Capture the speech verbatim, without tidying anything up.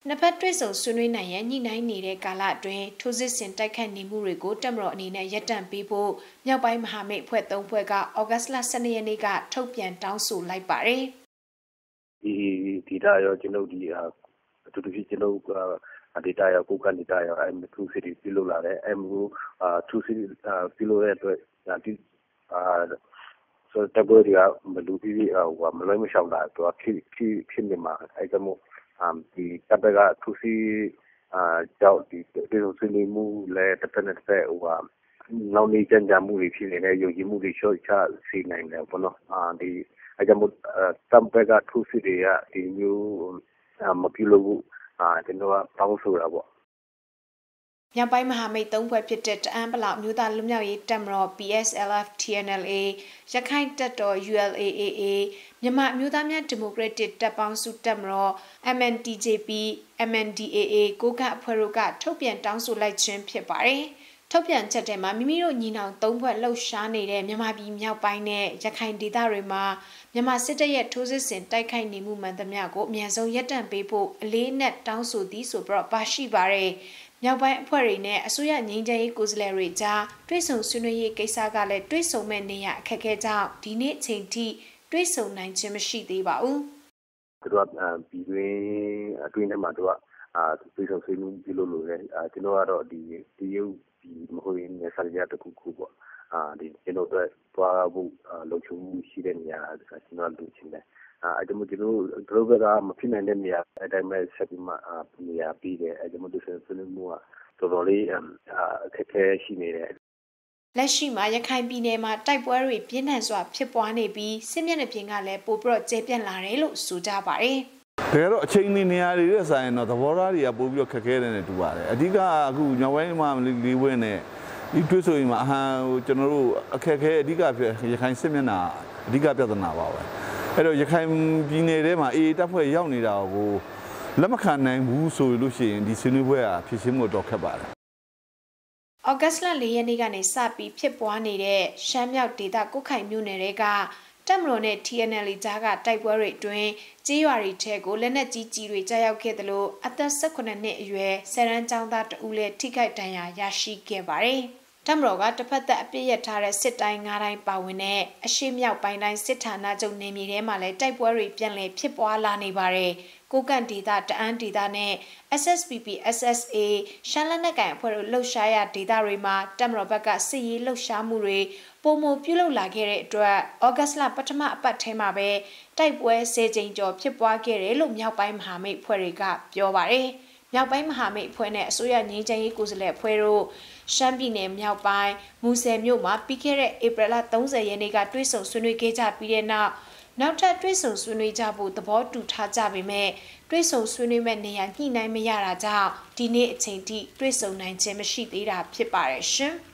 နှစ်ဖက်တွေ့ဆုံဆွေးနွေးနိုင်ရန်ညှိနှိုင်းနေတဲ့ကာလအတွင်းထိုးစစ်ဆင်တိုက်ခိုက်နေမှုတွေကိုတပ်မတော်အနေနဲ့ရပ်တန့်ပေးဖို့မြောက်ပိုင်းမဟာမိတ်အဖွဲ့သုံးဖွဲ့ကဩဂတ်စ်လ十二ရက်နေ့ကထုတ်ပြန်တောင်းဆိုလိုက်ပါတယ်။ဒီဒီတာရောကျွန်တော်ဒီအတူတူကျွန်တော်ဒေတာရောကိုကန်ဒေတာရောအဲထူးစစ်ပြုလုပ်လာတယ်အဲမျိုးထူးစစ်ပြုလုပ်တဲ့အတွက်ဒီအာဆိုတော့ဘယ်လိုမလူကြီးဟိုမလွှဲမရှောင်တာတော့ဖြစ်ဖြစ်ဖြစ်နေမှာအဲကြောင့်မို့ဒီတပ်ကထူးစစ်အာကြောင့်ဒီဒီလိုဆွေးနွေးမှုလည်းတစ်ဖက်နဲ့တစ်ဖက်ဟိုကနောက်နေကြံကြမှုတွေဖြစ်နေတဲ့ယုံကြည်မှုတွေရှော့ချစေနိုင်တယ်ပေါ့နော်အာဒီအဲကြောင့်မို့တပ်ကထူးစစ်တွေကဒီမျိုးမပြုလုပ်ဘူးအာကျွန်တော်ကတောင်းဆိုတာပေါ့မြောက်ပိုင်းမဟာမိတ်သုံးဖွဲ့ဖြစ်တဲ့တအန်းပလောက်မြို့သားလူမျိုးရေးတပ်မတော် P S L F T N L A ရခိုင်တပ်တော် U L A A A မြန်မာမြို့သားများဒီမိုကရက်တစ်တပ်ပေါင်းစုတပ်မတော် M N D J P M N D A A ကိုကအဖွဲ့တို့ကထုတ်ပြန်တောင်းဆိုလိုက်ခြင်းဖြစ်ပါတယ်ထုတ်ပြန်ချက်ထဲမှာမိမိတို့ညီနောင်သုံးဖွဲ့လှုပ်ရှားနေတဲ့မြန်မာပြည်မြောက်ပိုင်းနဲ့ရခိုင်ဒေသတွေမှာမြန်မာစစ်တပ်ရဲ့ထိုးစစ်ဆင်တိုက်ခိုက်နေမှုမှန်သမျှကိုအမြန်ဆုံးရပ်တန့်ပေးဖို့အလေးနက်တောင်းဆိုသည်ဆိုပြီးပါရှိပါတယ်မြောက်ပိုင်းအဖွဲ့တွေနဲ့အစိုးရငြိမ်းချမ်းရေးကိုယ်စားလှယ်တွေကြားတွဲဆုံဆွေးနွေးရေးကိစ္စကလည်းတွဲဆုံမဲ့နေရအခက်အခဲကြောင့်ဒီနေ့ချိန်ထိတွဲဆုံနိုင်ခြင်းမရှိသေးပါဘူး။သူတို့ကပြည်တွင်းအတွင်းထဲမှာသူကအာတွဲဆုံဆွေးနွေးပြုလုပ်လို့လည်းအာကျွန်တော်ကတော့ဒီဒီရုပ်ဒီမဟုတ်ရင်ဆရာတခုခုပေါ့အာဒီကျွန်တော်တို့တွားဖို့လုံခြုံမှုရှိတဲ့နေရာကျွန်တော်လူချင်းတယ်အဲဒါမှကျွန်တော်တို့ကမဖြစ်နိုင်တဲ့နေရာအတိုင်းပဲဆက်ပြီးမှနေရာပြီးတယ်အဲဒါမှသူဆွေးနွေးမှုကတော်တော်လေးအခက်အခဲရှိနေတယ်လက်ရှိမှာရခိုင်ပြည်နယ်မှာတိုက်ပွဲတွေပြင်းထန်စွာဖြစ်ပွားနေပြီးစစ်မျက်နှာပြင်ကလည်းပိုပြီးတော့ကျပြန့်လာတယ်လို့ဆိုကြပါတယ်တကယ်တော့အချိန်နေနေရာတွေရဲ့ဆိုင်တော့သဘောထားတွေကပိုပြီးတော့ခက်ခဲတယ်နဲ့တူပါတယ်အဓိကအခုညောင်ဝိုင်းမှာလေးဝင်းနဲ့ဒီတွေ့ဆိုရင်မှာအဟံဟိုကျွန်တော်တို့အခက်အခဲအဓိကရခိုင်စစ်မျက်နှာအဓိကပြဿနာပါပဲအဲ့တော့ရခိုင်ပြည်နယ်ထဲမှာအေးတပ်ဖွဲ့ရောက်နေတာကိုလက်မခံနိုင်ဘူးဆိုလို့ရှိရင်ဒီဆွေးနွေးပွဲကဖြစ်ရှင်းမှုတော့ခက်ပါတယ်။ဩဂတ်စ်လ၄ရက်နေ့ကနေစပြီးဖြစ်ပွားနေတဲ့ရှမ်းမြောက်ဒေသကုတ်ခိုင်မြို့နယ်တွေကတပ်မတော်နဲ့ T N L ကြားကတိုက်ပွဲတွေအတွင်းကြေးရွာတွေထဲကိုလက်နက်ကြီးကြီးတွေကြားရောက်ခဲ့သလိုအသက်၁၈နှစ်အရွယ်ဆယ်ရန်ကျောင်းသားတဦးလည်းထိခိုက်ဒဏ်ရာရရှိခဲ့ပါတယ်။တပ်မတော်ကတစ်ဖက်သက်အပြစ်ရထားတဲ့စစ်တိုင်း၅တိုင်းပါဝင်တဲ့အရှေ့မြောက်ပိုင်းတိုင်းစစ်ဌာနချုပ်နေမြေထဲမှာလည်းတိုက်ပွဲတွေပြန်လည်ဖြစ်ပွားလာနေပါတယ်။ကိုကန့်ဒေသတအန်းဒေသနဲ့ S S P P S S A ရှမ်းလက်နက်ကိုင်အဖွဲ့တို့လှုပ်ရှားရဒေသတွေမှာတပ်မတော်ဘက်ကစစ်ရေးလှုပ်ရှားမှုတွေပုံမပြုလုပ်လာခဲ့တဲ့အတွက်ဩဂတ်စ်လပထမအပတ်ထဲမှာပဲတိုက်ပွဲဆယ်ကြိမ်ကျော်ဖြစ်ပွားခဲ့တယ်လို့မြောက်ပိုင်းမဟာမိတ်အဖွဲ့တွေကပြောပါတယ်။မြောက်ပိုင်းမဟာမိတ်အဖွဲ့နဲ့အစိုးရငြိမ်းချမ်းရေးကိုယ်စားလှယ်အဖွဲ့တို့ရှမ်းပြည်နယ်မြောက်ပိုင်းမူဆယ်မြို့မှာပြီးခဲ့တဲ့ဧပြီလ၃၀ရက်နေ့ကတွဲဆုံဆွေးနွေးခဲ့ကြပြီးတဲ့နောက်နောက်ထပ်တွဲဆုံဆွေးနွေးကြဖို့သဘောတူထားကြပေမဲ့တွဲဆုံဆွေးနွေးမဲ့နေရာညှိနှိုင်းမရတာကြောင့်ဒီနေ့အချိန်ထိတွဲဆုံနိုင်ခြင်းမရှိသေးတာဖြစ်ပါတယ်ရှင်။